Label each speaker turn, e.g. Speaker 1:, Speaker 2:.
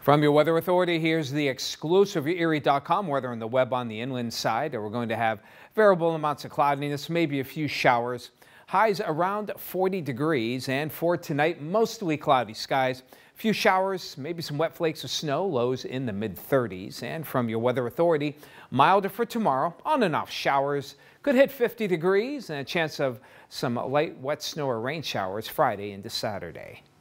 Speaker 1: From your Weather Authority, here's the exclusive YourErie.com weather on the web on the inland side. We're going to have variable amounts of cloudiness, maybe a few showers. Highs around 40 degrees, and for tonight, mostly cloudy skies. A few showers, maybe some wet flakes of snow, lows in the mid-30s. And from your Weather Authority, milder for tomorrow, on and off showers. Could hit 50 degrees and a chance of some light wet snow or rain showers Friday into Saturday.